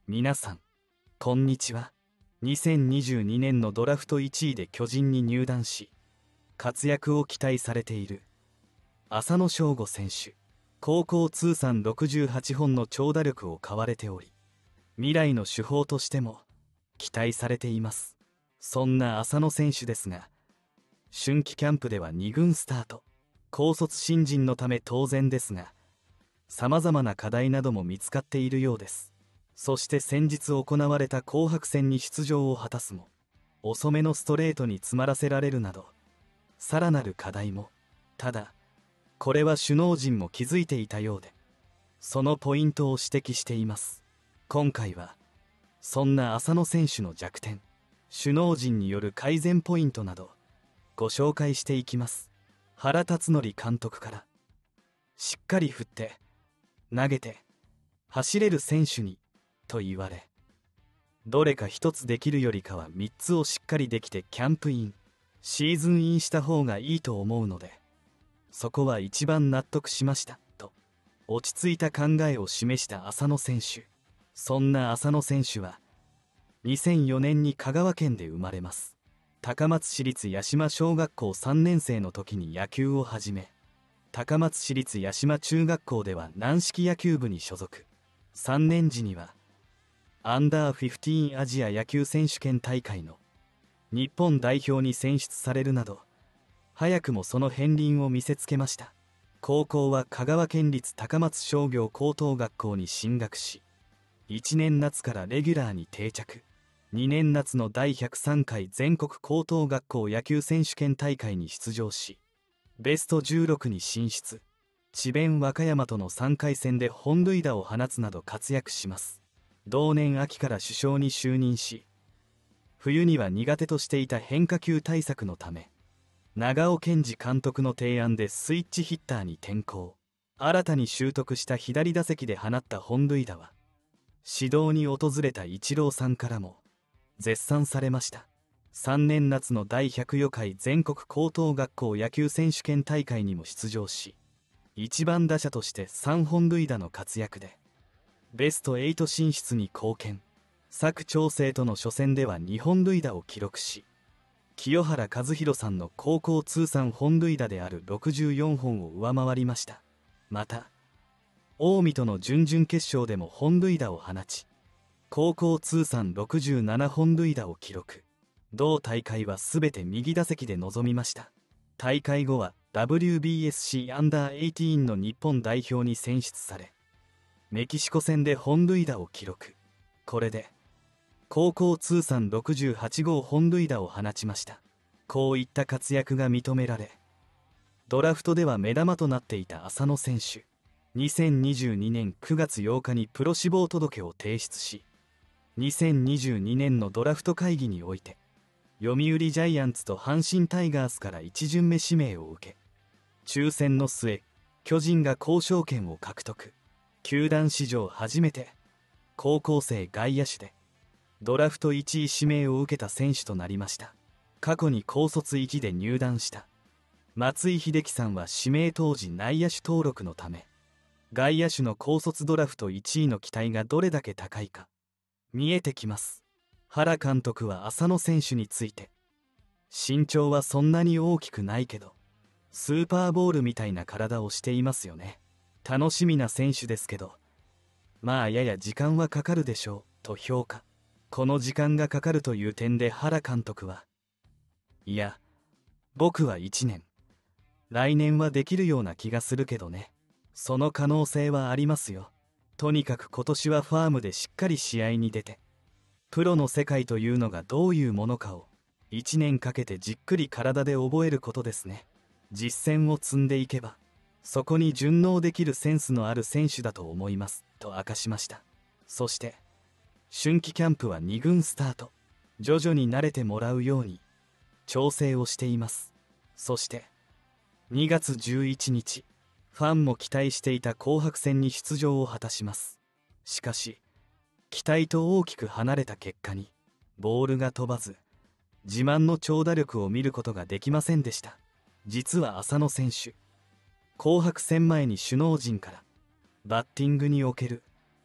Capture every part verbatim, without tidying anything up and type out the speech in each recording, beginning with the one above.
皆さん、こんにちは。にせんにじゅうにねんのドラフトいちいで巨人に入団し、活躍を期待されている浅野翔吾選手。高校通算ろくじゅうはちほんの長打力を買われており、未来の主砲としても期待されています。そんな浅野選手ですが、春季キャンプではにぐんスタート。高卒新人のため当然ですが、さまざまな課題なども見つかっているようです。そして先日行われた紅白戦に出場を果たすも、遅めのストレートに詰まらせられるなど、さらなる課題も。ただ、これは首脳陣も気づいていたようで、そのポイントを指摘しています。今回は、そんな浅野選手の弱点、首脳陣による改善ポイントなど、ご紹介していきます。原辰徳監督から、しっかり振って、投げて、走れる選手に、と言われ、どれか一つできるよりかはみっつをしっかりできてキャンプイン、シーズンインした方がいいと思うので、そこは一番納得しました、と、落ち着いた考えを示した浅野選手。そんな浅野選手は、にせんよねんに香川県で生まれます。高松市立八島小学校さんねんせいの時に野球を始め、高松市立八島中学校では軟式野球部に所属。さんねん時には、アンダーじゅうごアジア野球選手権大会の日本代表に選出されるなど、早くもその片鱗を見せつけました。高校は香川県立高松商業高等学校に進学し、いちねん夏からレギュラーに定着。にねん夏のだいひゃくさんかい全国高等学校野球選手権大会に出場し、ベストじゅうろくに進出。智弁和歌山とのさんかいせんで本塁打を放つなど活躍します。同年秋から主将に就任し、冬には苦手としていた変化球対策のため、長尾健二監督の提案でスイッチヒッターに転向。新たに習得した左打席で放った本塁打は、指導に訪れたイチローさんからも絶賛されました。さんねん夏のだいひゃくよんかい全国高等学校野球選手権大会にも出場し、いちばん打者としてさんほん塁打の活躍で、ベストはち進出に貢献。佐久長聖との初戦ではにほん塁打を記録し、清原和博さんの高校通算本塁打であるろくじゅうよんほんを上回りました。また、近江との準々決勝でも本塁打を放ち、高校通算ろくじゅうななほん塁打を記録。同大会はすべて右打席で臨みました。大会後は ダブリュービーエスシー アンダーじゅうはちの日本代表に選出され、メキシコ戦で本塁打を記録。これで、高校通算ろくじゅうはちごう本塁打を放ちました。こういった活躍が認められ、ドラフトでは目玉となっていた浅野選手。にせんにじゅうにねんくがつようかにプロ志望届を提出し、にせんにじゅうにねんのドラフト会議において、読売ジャイアンツと阪神タイガースからいち巡目指名を受け、抽選の末、巨人が交渉権を獲得。球団史上初めて、高校生外野手で、ドラフトいちい指名を受けた選手となりました。過去に高卒いちで入団した、松井秀喜さんは指名当時内野手登録のため、外野手の高卒ドラフトいちいの期待がどれだけ高いか、見えてきます。原監督は浅野選手について、身長はそんなに大きくないけど、スーパーボールみたいな体をしていますよね。楽しみな選手ですけど、まあやや時間はかかるでしょう、と評価。この時間がかかるという点で原監督は、いや、僕はいちねん、来年はできるような気がするけどね。その可能性はありますよ。とにかく今年はファームでしっかり試合に出て、プロの世界というのがどういうものかをいちねんかけてじっくり体で覚えることですね。実践を積んでいけば、そこに順応できるセンスのある選手だと思います、と明かしました。そして、春季キャンプはにぐんスタート。徐々に慣れてもらうように、調整をしています。そして、にがつじゅういちにち、ファンも期待していた紅白戦に出場を果たします。しかし、期待と大きく離れた結果に、ボールが飛ばず、自慢の長打力を見ることができませんでした。実は浅野選手、紅白戦前に首脳陣から、バッティングにおける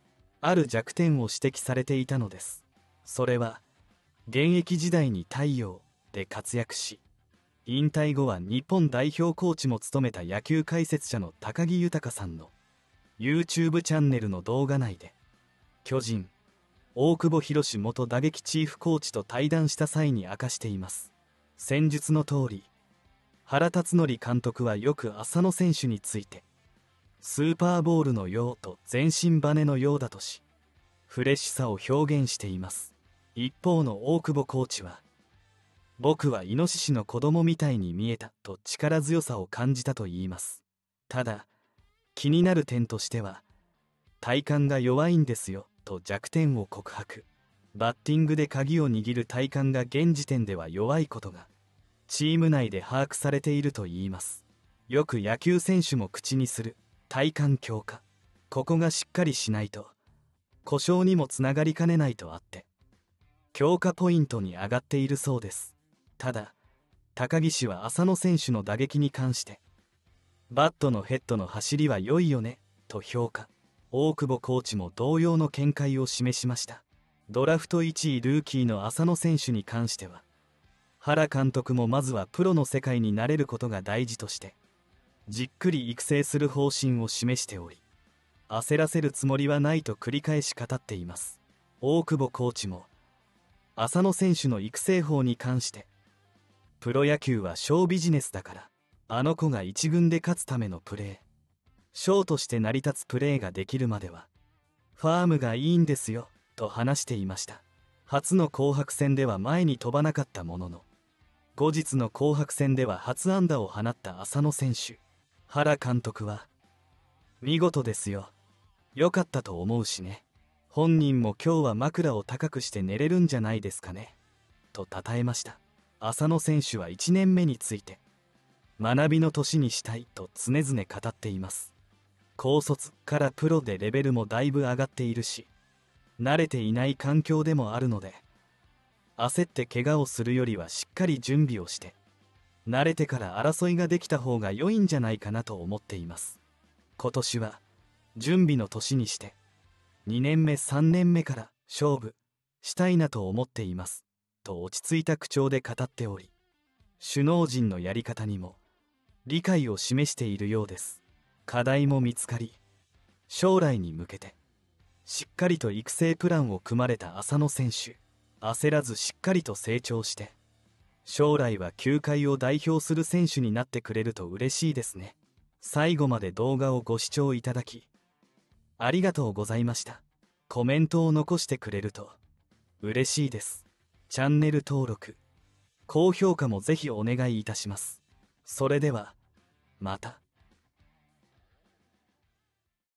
ある弱点を指摘されていたのです。それは現役時代に太陽で活躍し、引退後は日本代表コーチも務めた野球解説者の高木豊さんの YouTube チャンネルの動画内で、巨人大久保博元打撃チーフコーチと対談した際に明かしています。戦術の通り、原辰徳監督はよく浅野選手についてスーパーボールのようと全身バネのようだとし、フレッシュさを表現しています。一方の大久保コーチは、僕はイノシシの子供みたいに見えたと力強さを感じたと言います。ただ気になる点としては、体幹が弱いんですよと弱点を告白。バッティングで鍵を握る体幹が現時点では弱いことがチーム内で把握されていると言います。よく野球選手も口にする体幹強化、ここがしっかりしないと故障にもつながりかねないとあって、強化ポイントに上がっているそうです。ただ高木氏は浅野選手の打撃に関して、バットのヘッドの走りは良いよねと評価。大久保コーチも同様の見解を示しました。ドラフトいちいルーキーの浅野選手に関しては、原監督もまずはプロの世界に慣れることが大事としてじっくり育成する方針を示しており、焦らせるつもりはないと繰り返し語っています。大久保コーチも浅野選手の育成法に関して、プロ野球はショービジネスだから、あの子が一軍で勝つためのプレー、ショーとして成り立つプレーができるまではファームがいいんですよと話していました。初の紅白戦では前に飛ばなかったものの、後日の紅白戦では初安打を放った浅野選手。原監督は、見事ですよ、良かったと思うしね、本人も今日は枕を高くして寝れるんじゃないですかねと称えました。浅野選手はいちねんめについて、学びの年にしたいと常々語っています。高卒からプロでレベルもだいぶ上がっているし、慣れていない環境でもあるので、焦って怪我をするよりはしっかり準備をして、慣れてから争いができた方が良いんじゃないかなと思っています。今年は準備の年にして、にねんめさんねんめから勝負したいなと思っていますと落ち着いた口調で語っており、首脳陣のやり方にも理解を示しているようです。課題も見つかり、将来に向けてしっかりと育成プランを組まれた浅野選手。焦らずしっかりと成長して、将来は球界を代表する選手になってくれると嬉しいですね。最後まで動画をご視聴いただきありがとうございました。コメントを残してくれると嬉しいです。チャンネル登録、高評価もぜひお願いいたします。それではまた。